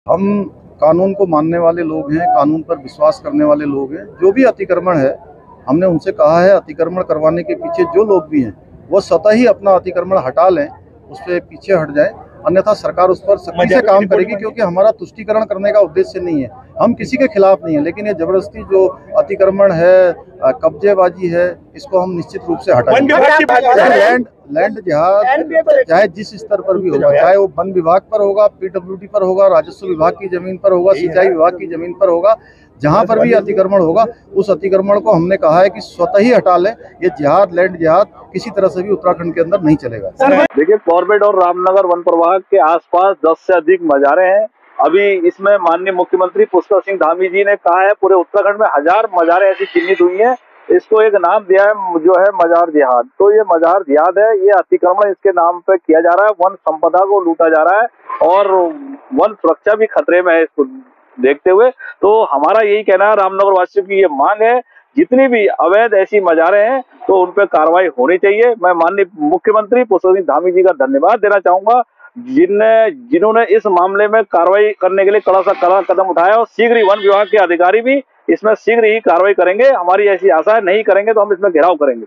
हम कानून को मानने वाले लोग हैं, कानून पर विश्वास करने वाले लोग हैं। जो भी अतिक्रमण है, हमने उनसे कहा है अतिक्रमण करवाने के पीछे जो लोग भी हैं वो स्वतः ही अपना अतिक्रमण हटा लें, उस पर पीछे हट जाएं, अन्यथा सरकार उस पर सख्ती से काम करेगी। क्योंकि हमारा तुष्टीकरण करने का उद्देश्य नहीं है, हम किसी के खिलाफ नहीं है, लेकिन ये जबरदस्ती जो अतिक्रमण है, कब्जेबाजी है, इसको हम निश्चित रूप से हटाएंगे। लैंड जिहाद चाहे जिस स्तर पर भी होगा, चाहे वो वन विभाग पर होगा, पीडब्ल्यूडी पर होगा, राजस्व विभाग की जमीन पर होगा, सिंचाई विभाग की जमीन पर होगा, जहां पर भी अतिक्रमण होगा उस अतिक्रमण को हमने कहा है कि स्वतः ही हटा लें। ये जिहाद, लैंड जिहाद किसी तरह से भी उत्तराखंड के अंदर नहीं चलेगा। देखिए, कॉर्बेट और रामनगर वन प्रभाग के आसपास 10 से अधिक मजारे हैं। अभी इसमें माननीय मुख्यमंत्री पुष्कर सिंह धामी जी ने कहा है पूरे उत्तराखंड में 1000 मजारें ऐसी चिन्हित हुई हैं। इसको एक नाम दिया है जो है मजार जिहाद। तो ये मजार जिहाद है, ये अतिक्रमण इसके नाम पे किया जा रहा है, वन संपदा को लूटा जा रहा है और वन सुरक्षा भी खतरे में है इसको देखते हुए। तो हमारा यही कहना है, रामनगर वासियों की ये मांग है, जितनी भी अवैध ऐसी मजारें हैं तो उन पर कार्रवाई होनी चाहिए। मैं माननीय मुख्यमंत्री पुष्कर सिंह धामी जी का धन्यवाद देना चाहूंगा जिन्होंने इस मामले में कार्रवाई करने के लिए कड़ा कदम उठाया और शीघ्र ही वन विभाग के अधिकारी भी इसमें शीघ्र ही कार्रवाई करेंगे। हमारी ऐसी आशा है, नहीं करेंगे तो हम इसमें घेराव करेंगे।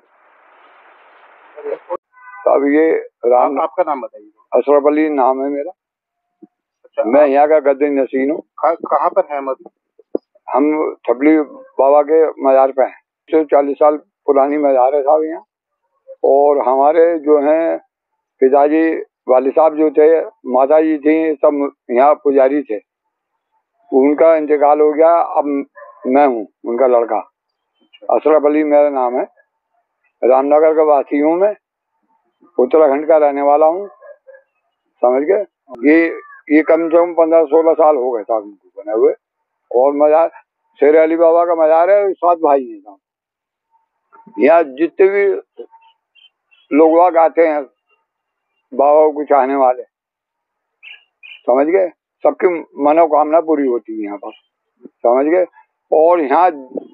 अब ये आपका नाम बताइए। अशरफ अली नाम है मेरा। अच्छा, मैं यहाँ का गद्दी नसीन हूँ। कहाँ पर है? हम छपली बाबा के मजार पे हैं। 40 साल पुरानी मजार है साहब यहाँ। और हमारे जो हैं पिताजी वाली साहब जो थे, माता जी थी, सब यहाँ पुजारी थे। उनका इंतकाल हो गया, अब मैं हूँ उनका लड़का। अशरफ अली मेरा नाम है। रामनगर का वासी हूँ मैं, उत्तराखंड का रहने वाला हूँ, समझ गए। ये कम से कम 15-16 साल हो गए साहब इनको बने हुए। और मजार शेर अली बाबा का मजार है, 7 भाई हैं साहब। यहाँ जितने भी लोग आते हैं बाबा को चाहने वाले, समझ गए, सबकी मनोकामना पूरी होती है यहाँ पर, समझ गए। और यहाँ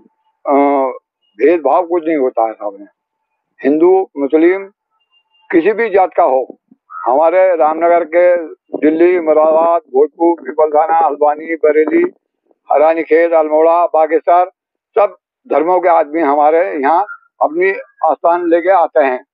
भेदभाव कुछ नहीं होता है साहब। हिंदू मुस्लिम किसी भी जात का हो, हमारे रामनगर के दिल्ली, मुरादाबाद, भोजपुर, पिपलखाना, हल्द्वानी, बरेली, रानीखेत, अल्मोड़ा, बागेश्वर, सब धर्मों के आदमी हमारे यहाँ अपनी आस्थान लेके आते हैं।